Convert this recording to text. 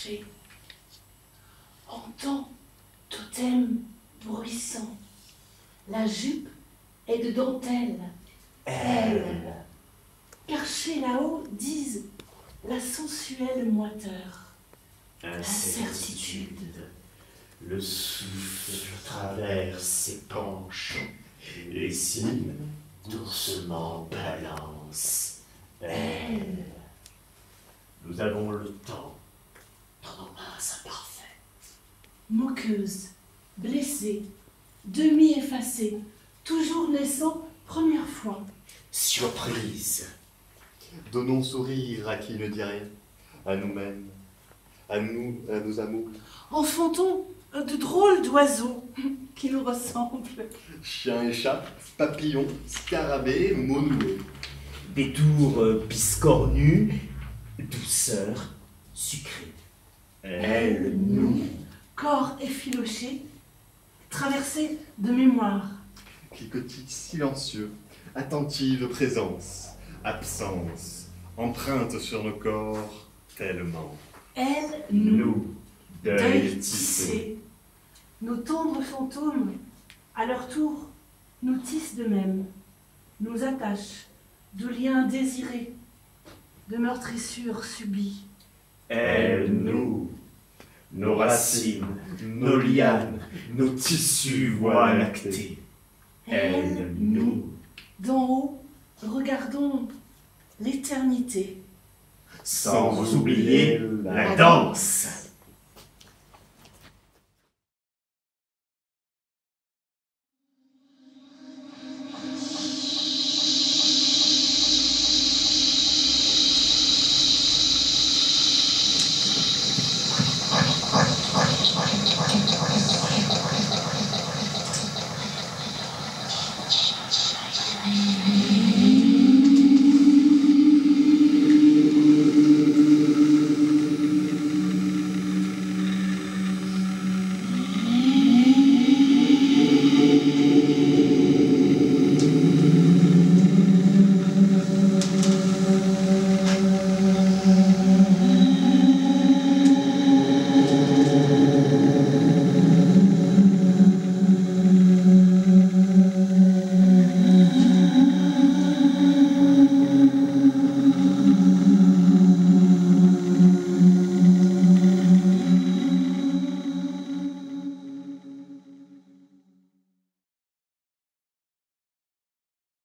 marcher. Entends, totem bruissant. La jupe est de dentelle. Elle, perchée là-haut, disent la sensuelle moiteur. Incertitude. Le souffle traverse ses penches. Les cimes doucement balancent. Elle. Nous avons le temps dans nos mains imparfaites. Moqueuse, blessée, demi-effacée, toujours naissant première fois. Surprise. Donnons sourire à qui ne dit rien, à nous-mêmes, à nos amours. Enfantons de drôles d'oiseaux qui nous ressemblent. Chien et chat, papillon, scarabée, monoué. Détour biscornu, douceur sucrée. Elle, nous. Corps effiloché, traversé de mémoire. Cliquetis silencieux, attentive présence, absence, empreinte sur nos corps tellement. Elle, nous, Deuil deuil tissé. tissé. Nos tendres fantômes, à leur tour, nous tissent de même, nous attachent de liens désirés, de meurtrissures subies. Elle, nous. Nos racines, nos lianes, nos tissus voie lactée. Elle, nous. D'en haut, regardons l'éternité. Sans oublier la danse.